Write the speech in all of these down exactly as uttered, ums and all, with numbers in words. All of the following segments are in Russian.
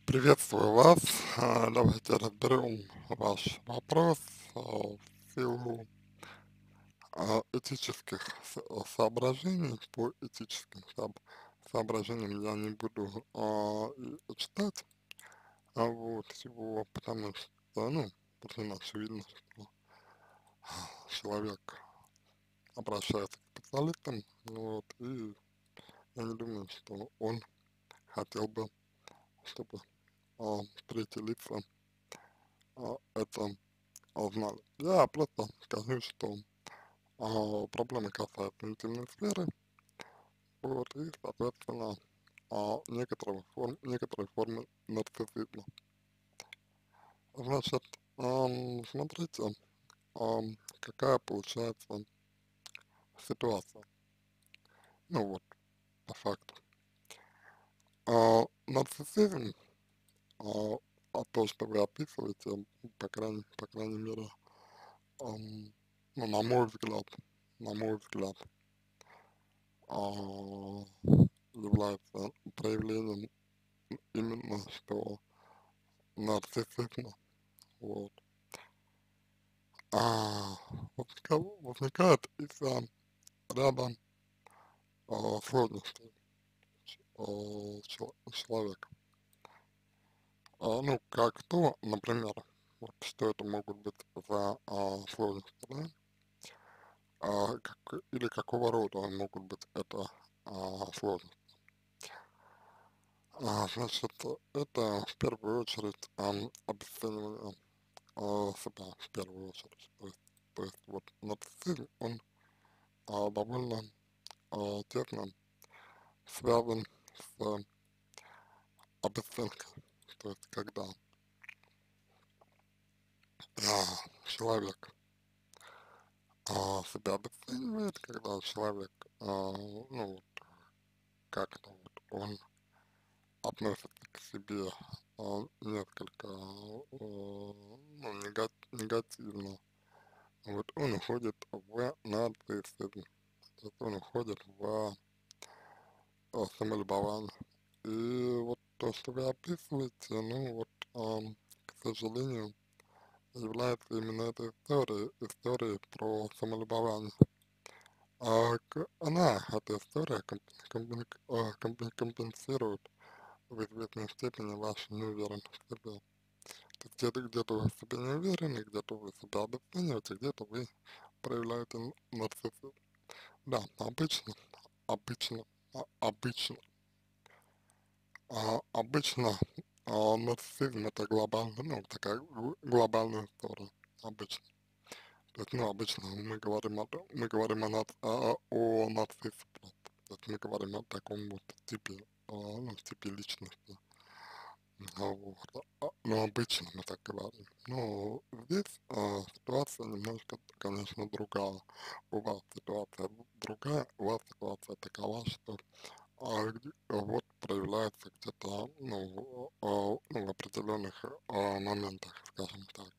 Приветствую вас. А, Давайте разберем ваш вопрос а, в силу а, этических со- соображений. По этическим сооб- соображениям я не буду а, и читать а, вот, всего, потому что, ну, после нас видно, что человек обращается к специалистам, вот, и я не думаю, что он хотел бы, чтобы а, третьи лица а, это узнали. Я просто скажу, что а, проблемы касаются интимной сферы, вот, и, соответственно, а, некоторых форм, некоторые формы нарциссизма. Значит, ам, смотрите, ам, какая получается ситуация. Ну вот, по факту. А, нарциссизм, а, а то, что вы описываете, по крайней, по крайней мере, ам, ну, на мой взгляд, на мой взгляд, а, является проявлением именно что нарциссизма, вот. А, возникает, возникает из-за ряда а, сложностей а, чел- человека. А, ну, как то, например, вот, что это могут быть за а, сложности, да? А, как- или какого рода могут быть это а, сложности. А, значит, это в первую очередь ам, обесценивание а, себя в первую очередь. То есть, то есть вот нарциссизм, он а, довольно а, тесно связан с обесценкой. То есть когда а, человек а, себя обесценивает, когда человек, а, ну, вот, как-то вот он относится к себе а, несколько а, ну, нега- негативно, вот он уходит в нарциссизм, то есть он уходит в а, самолюбование. И вот то, что вы описываете, ну вот, ам, к сожалению, является именно этой историей, историей про самолюбование. А к- она, эта история, комп- комп- а, комп- компенсирует в известной степени вашу неуверенность в себе. То есть где-то где-то вы в себе не уверены, где-то вы себя обесцениваете, где-то вы проявляете н- нарциссизм. Да, обычно, обычно, а- обычно А, обычно а, нарциссизм это глобально, ну, такая гл- глобальная история, обычно. То есть, ну, обычно мы говорим о, том- мы говорим о, нац- о, о нарциссе просто. То есть мы говорим о таком вот типе, а, ну, типе личности. А, вот. А, ну, обычно мы так говорим. Но здесь а, ситуация немножко, конечно, другая. У вас ситуация другая, у вас ситуация такова, что а, где- а вот проявляется где-то, ну, а, ну, в определенных а, моментах, скажем так.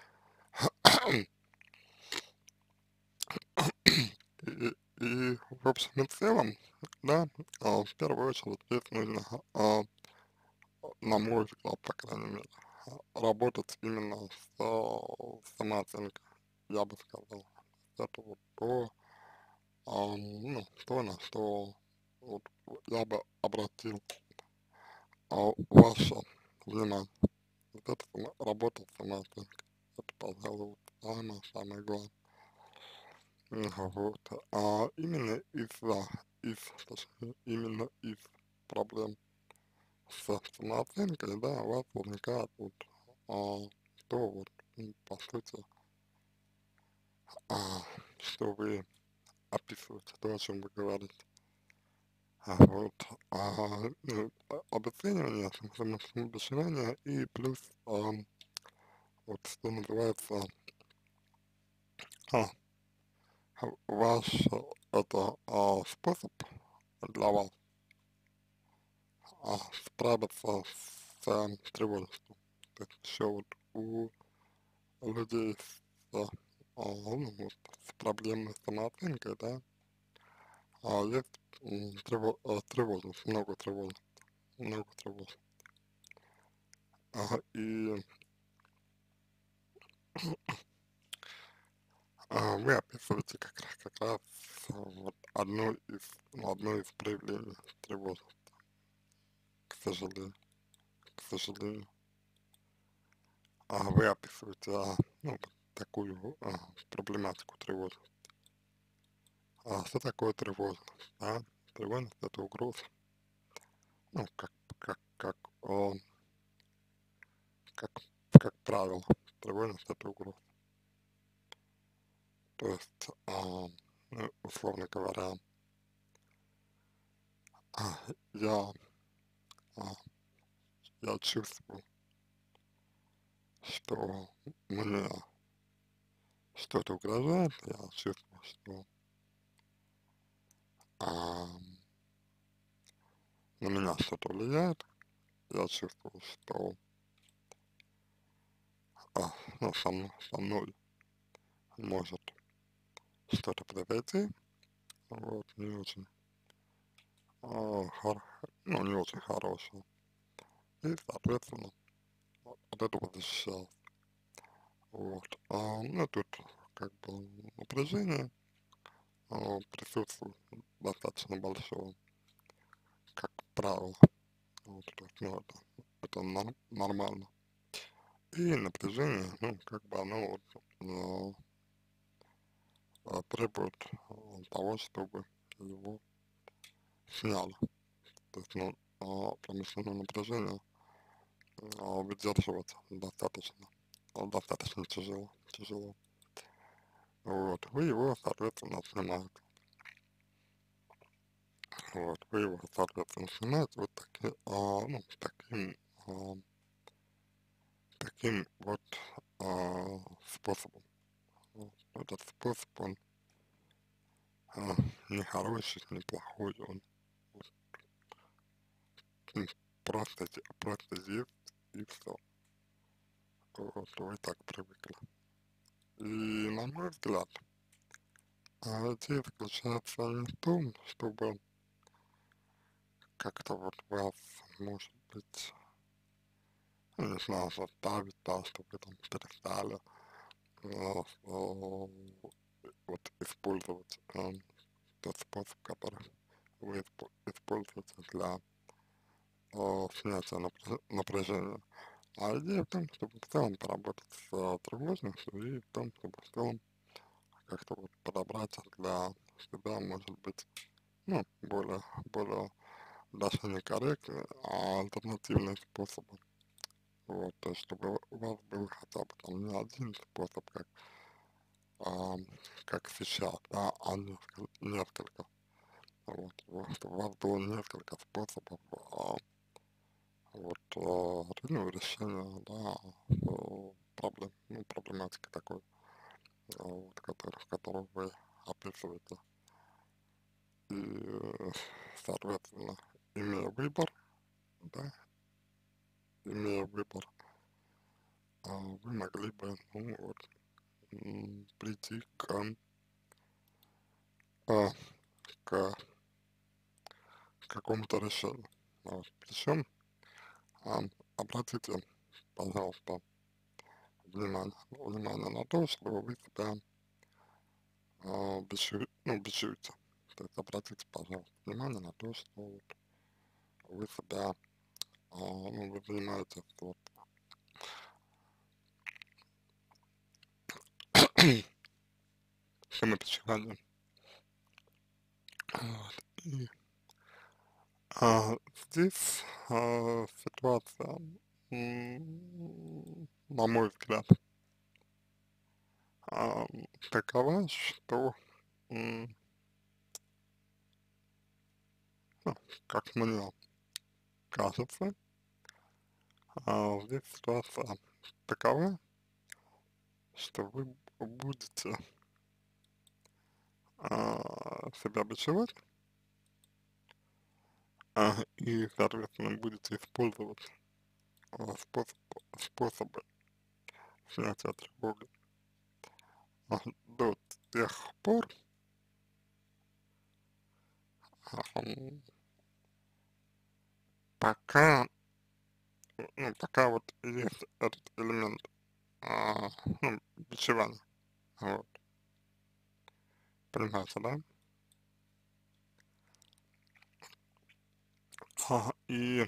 И, и в общем и целом, да, а, в первую очередь здесь нужно, а, на мой взгляд, по крайней мере, а, работать именно с а, самооценкой, я бы сказал. Это вот то, а, ну, то, на что вот я бы обратил а, ваше внимание. Вот это сама, работа с самооценкой. Это, пожалуй, вот самое, самое главное. М, Вот. А именно из-за, из, точнее, именно из проблем с самооценкой, да, у вас возникает вот а, то вот, м, по сути, а, что вы описываете, то, о чем вы говорите. А вот, а, ну, а- обесценивание, само- самобичевание и плюс, а, вот, что называется, а, А ваш э, это а, способ для вас а, справиться с а, тревожностью. То есть еще вот у людей с, а, а, ну, вот, с проблемной самооценкой, да, а, есть м, трево- а, тревожность, много тревожности, много тревожности. А, и а, вы описываете как раз, как раз а, вот одно из, ну, одно из проявлений тревожности, к сожалению, к сожалению. А вы описываете, а, ну, вот такую а, проблематику тревожности. А что такое тревожность? Да? Тревожность — это угроза. Ну, как, как, как, о, как, как правило, тревожность — это угроза. То есть, а, ну, условно говоря, а, я, а, я чувствую, что мне что-то угрожает, я чувствую, что а, на меня что-то влияет, я чувствую, что а, ну, со мной, со мной может что-то произойти, вот, не очень, а, хор- ну, не очень хорошее. И, соответственно, вот от этого защищаюсь. Вот. А, ну, тут как бы напряжение а, присутствует достаточно большое, как правило. Вот, то есть, ну, это, это нор- нормально. И напряжение, ну, как бы оно вот, а, а, требует а, того, чтобы его сняли. То есть, ну, а, промышленное напряжение а, выдерживать достаточно, а, достаточно тяжело, тяжело. Вот, вы его, соответственно, снимаете. Вот, вы его, соответственно, снимаете вот таки, а, ну, таким, а, таким вот а, способом. Вот. Этот способ, он а, не хороший, не плохой, он вот, м, просто, е- просто есть и все. Вот, вы так привыкли. И на мой взгляд, а, идея заключается не в том, чтобы как-то вот вас, может быть, ну, не знаю, заставить, да, чтобы вы там перестали а, а, вот использовать а, тот способ, который вы испо- используете для а, снятия напря- напряжения. А идея в том, чтобы в целом поработать с а, тревожностью и в том, чтобы в целом как-то вот подобрать для себя, может быть, ну, более, более даже не корректные, а альтернативные способы. Вот, то есть, чтобы у вас был хотя бы там не один способ, как, а, как сейчас, да, а несколько, несколько. Вот, вот, чтобы у вас было несколько способов, а, вот, а, ну, решения, да, э, проблем, ну, проблематики такой, а, вот, который, которую вы описываете. И, э, соответственно, имея выбор, да, имея выбор, а, вы могли бы, ну, вот, м, прийти к, а, к какому-то решению. Вот. Причем, а, обратите, пожалуйста, внимание, внимание на то, чтобы вы себя а, бессу- ну, бессуете. То есть обратите, пожалуйста, внимание на то, что вот вы себя, а, ну, вы занимаетесь вот самобичеванием. Вот. И а, здесь а, ситуация, м, на мой взгляд, а, такова, что, м, ну, как мне кажется, а, здесь ситуация такова, что вы будете а, себя бичевать, а, и, соответственно, будете использовать а, способ, способы снятия тревоги а, до тех пор, а, м, пока ну, пока вот есть этот элемент, а, ну, бичевания, вот, понимаете, да? А, и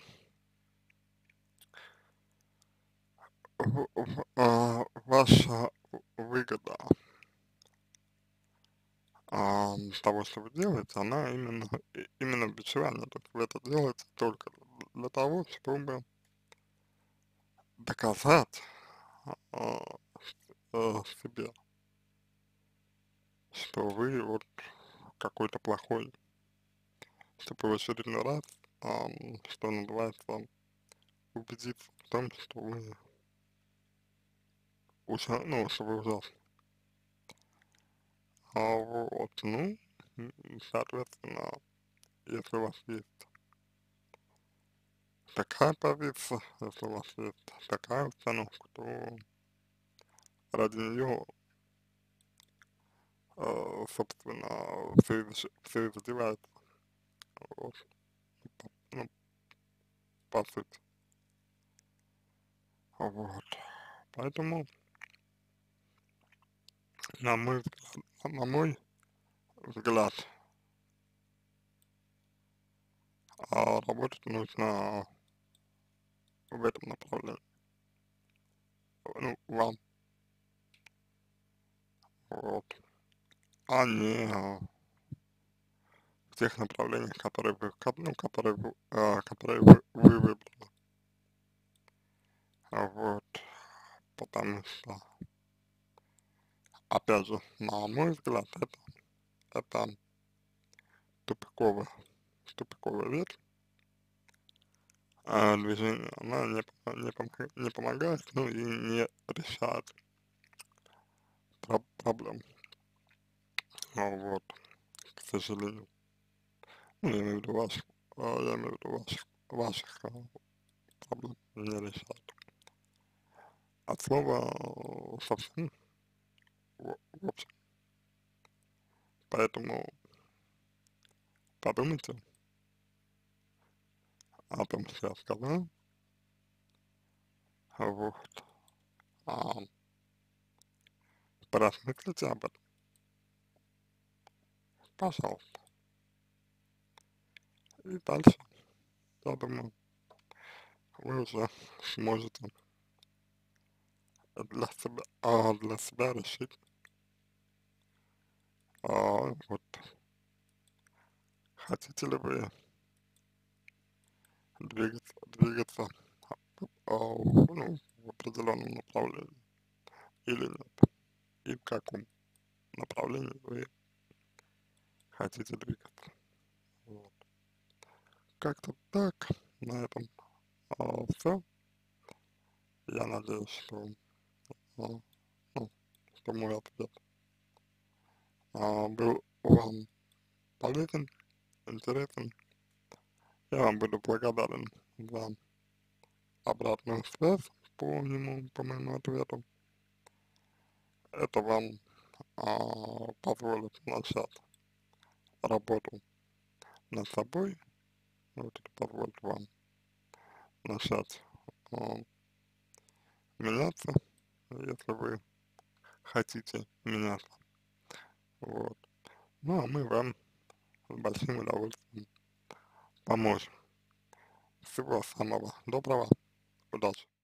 в- в- а, ваша выгода а, того, что вы делаете, она именно, и- именно в бичевании, то есть вы это делаете только для того, чтобы доказать а, э, себе, что вы вот какой-то плохой, чтобы в очередной раз, ам, что называется, убедиться в том, что вы ужа, ну, что вы ужасны. А вот, ну, м, соответственно, если у вас есть такая позиция, если у вас есть такая установка, то ради нее, э, собственно, все, все и задевается, вот, по- ну, по сути. Вот. Поэтому, на мой взгляд, на мой взгляд, а, работать нужно в этом направлении. Ну, вам, вот, а не а, в тех направлениях, которые вы, ко- ну, которые вы, а, которые вы, вы выбрали. А вот, потому что, опять же, на мой взгляд, это, это тупиковая, тупиковая ветвь, а движение, она не, помо- не, помог- не помогает, ну и не решает про- проблем. А вот, к сожалению. Ну, я имею в виду ваших, а, я имею в виду ваших, ваших а, проблем не решает. От слова э, совсем, в, в общем. Поэтому подумайте о том, что я сказал, вот, а, поразмыслите об этом, пожалуйста. И дальше, я думаю, вы уже сможете для себя, а, для себя решить, а, вот, хотите ли вы двигаться, двигаться, а, ну, в определенном направлении или нет, и в каком направлении вы хотите двигаться. Вот. Как-то так, на этом все. Я надеюсь, что, а, ну, что мой ответ а, был вам полезен, интересен. Я вам буду благодарен за обратную связь по нему, по моему ответу. Это вам а, позволит начать работу над собой, вот это позволит вам начать а, меняться, если вы хотите меняться. Вот. Ну, а мы вам с большим удовольствием поможем. Всего самого доброго, удачи!